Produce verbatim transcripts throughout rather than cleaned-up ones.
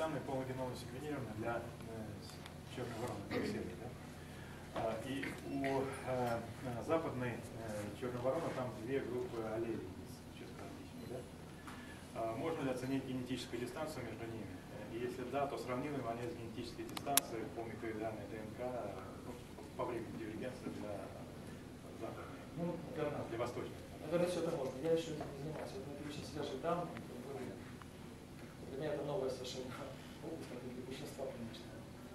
данные полногеномно секвенированы для э, черной вороны, карусели, да? А, и у э, западной э, черной вороны там две группы аллелей есть, да? А, можно ли оценить генетическую дистанцию между ними? И если да, то сравнимы ли они с генетической дистанцией по микроидеальной ДНК, ну, по времени дивергенции для западной, ну, наверное, для восточной? Наверное, все это можно. Я еще этим не занимаюсь. Вот это очень свежие данные. Для меня это новая совершенно область, как и для большинства, конечно.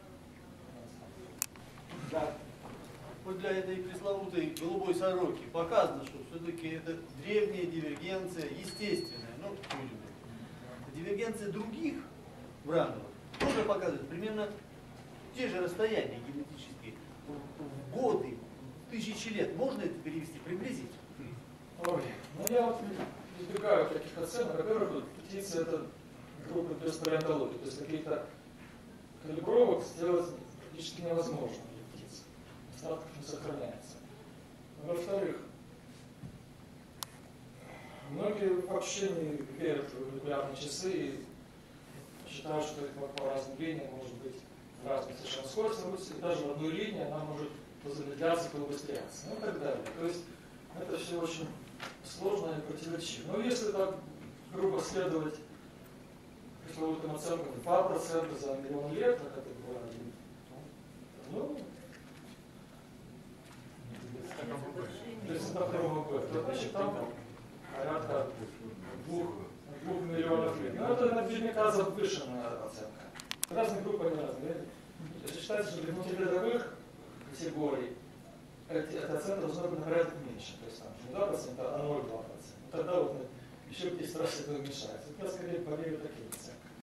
Да. Вот для этой пресловутой голубой сороки показано, что все-таки это древняя дивергенция, естественная. Ну, дивергенция других врановых тоже показывает примерно те же расстояния генетические в годы, в тысячи лет. Можно это перевести приблизительно? Ой, ну я вот избегаю таких оценок. Во-первых, птицы это группа без палеонтологии, то есть каких-то калибровок сделать практически невозможно для птиц. Остатков не сохраняется. Во-вторых, многие вообще не верят в молекулярные часы и считают, что их по разным линиям может быть разные совершенно скорости, и даже в одной линии она может замедляться, поубыстряться, ну и так далее. То есть это все очень сложно и противоречиво. Но если так грубо следовать пресловутым оценкам два процента за миллион лет, как это бывает, ну, то есть это второго года, то значит там порядка двух, двух миллионов лет. Но это наверняка завышенная оценка. Разные группы они разные. То есть считается, что для внутрирядовых категорий эти, эта оценка должна быть на порядок меньше. То есть там не два процента, а ноль целых два десятых процента. Тогда вот еще в десять раз это уменьшается. Я скорее поверю таким оценкам.